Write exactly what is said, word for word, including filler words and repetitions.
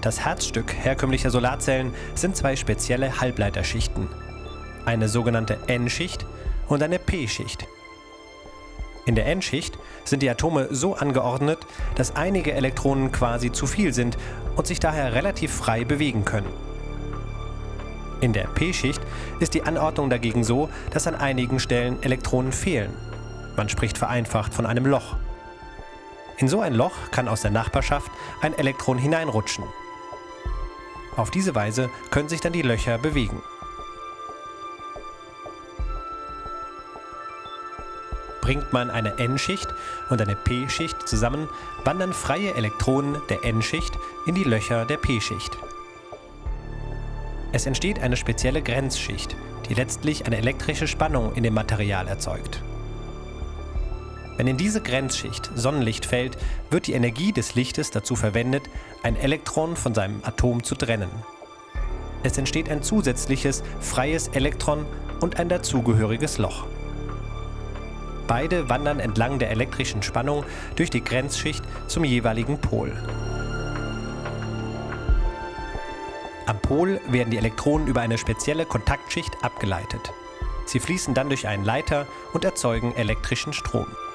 Das Herzstück herkömmlicher Solarzellen sind zwei spezielle Halbleiterschichten. Eine sogenannte N-Schicht und eine P-Schicht. In der N-Schicht sind die Atome so angeordnet, dass einige Elektronen quasi zu viel sind und sich daher relativ frei bewegen können. In der P-Schicht ist die Anordnung dagegen so, dass an einigen Stellen Elektronen fehlen. Man spricht vereinfacht von einem Loch. In so ein Loch kann aus der Nachbarschaft ein Elektron hineinrutschen. Auf diese Weise können sich dann die Löcher bewegen. Bringt man eine N-Schicht und eine P-Schicht zusammen, wandern freie Elektronen der N-Schicht in die Löcher der P-Schicht. Es entsteht eine spezielle Grenzschicht, die letztlich eine elektrische Spannung in dem Material erzeugt. Wenn in diese Grenzschicht Sonnenlicht fällt, wird die Energie des Lichtes dazu verwendet, ein Elektron von seinem Atom zu trennen. Es entsteht ein zusätzliches, freies Elektron und ein dazugehöriges Loch. Beide wandern entlang der elektrischen Spannung durch die Grenzschicht zum jeweiligen Pol. Am Pol werden die Elektronen über eine spezielle Kontaktschicht abgeleitet. Sie fließen dann durch einen Leiter und erzeugen elektrischen Strom.